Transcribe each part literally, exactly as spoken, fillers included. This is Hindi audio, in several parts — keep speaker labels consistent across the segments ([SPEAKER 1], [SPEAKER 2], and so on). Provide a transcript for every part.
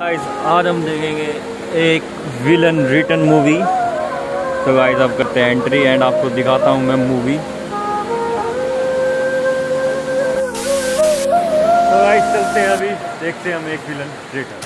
[SPEAKER 1] गाइस आज हम देखेंगे एक विलन रिटर्न मूवी। तो गाइस अब करते हैं एंट्री एंड आपको दिखाता हूँ मैं मूवी। तो गाइस चलते हैं, अभी देखते हैं हम Ek villain return.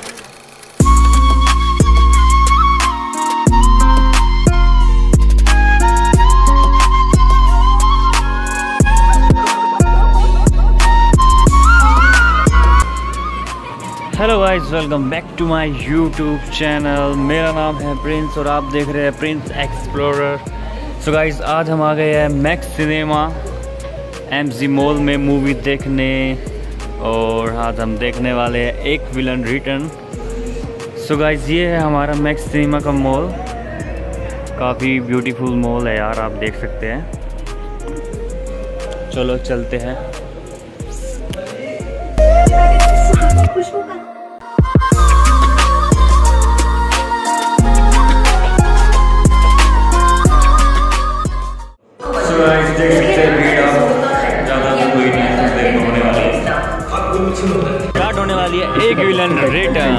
[SPEAKER 1] Hello guys, welcome back to my YouTube channel. मेरा नाम है प्रिंस और आप देख रहे हैं प्रिंस एक्सप्लोरर। सो गाइस आज हम आ गए हैं मैक्स सिनेमा एमजी मॉल में मूवी देखने, और आज हम देखने वाले हैं एक विलन रिटर्न। सो गाइस ये है हमारा मैक्स सिनेमा का मॉल। काफ़ी ब्यूटीफुल मॉल है यार, आप देख सकते हैं। चलो चलते हैं। स्टार्ट होने वाली है एक विलन रिटर्न।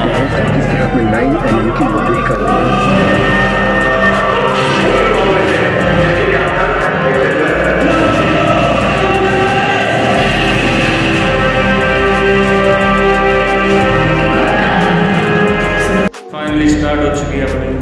[SPEAKER 1] फाइनली स्टार्ट हो चुकी है अपनी